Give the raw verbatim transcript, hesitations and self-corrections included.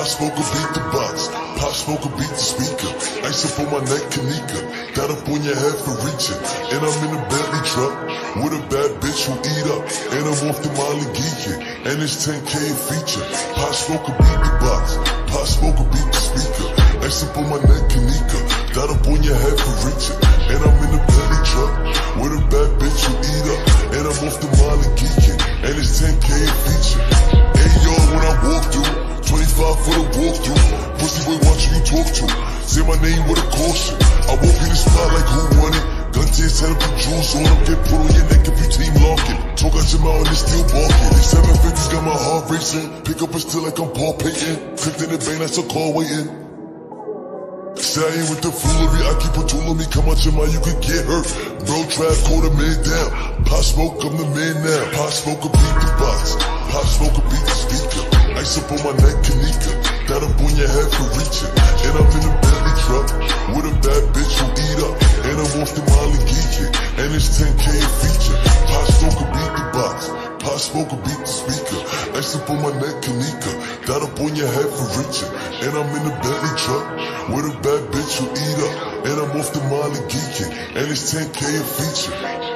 Pop Smoker beat the box, Pop Smoker beat the speaker. Ice up on my neck, Kanika, got up on your head for reaching. And I'm in a Bentley truck with a bad bitch who eat up. And I'm off the Molly geeking, and it's ten K a feature. Pop Smoker beat the box, Pop Smoker beat the speaker. Ice up on my neck, Kanika, got up on your head for reaching. And I'm in a Bentley truck with a bad bitch who eat up. And I'm off the Molly geeking, and it's ten K a feature. Hey yo, when I walk through, twenty-five for the walkthrough. Pussy boy watching you talk to. Say my name with a caution. I walk in the spot like who won it. Gun to his head and put jewels on him. Get put on your neck if you team locking. Talk out your mouth and it's still barking. These seven fifties got my heart racing. Pick up and still like I'm Paul Payton. Clicked in the vein, that's a call waiting. Say I ain't with the foolery, I keep a tool on me. Come out your mouth, you could get hurt. Bro, trap, call the man down. Pop Smoke, I'm the man now. Pop Smoker beat the box, Pop Smoker beat the speaker. Ice up on my neck, Kanika, got up on your head for reaching. And I'm in a Bentley truck with a bad bitch who eat up. And I'm off the Molly geeking, and it's ten K a feature. Pop Smoker beat the box, Pop Smoker beat the speaker. Ice up on my neck, Kanika, got up on your head for reaching. And I'm in a Bentley truck with a bad bitch who eat up. And I'm off the Molly geeking, and it's ten K a feature.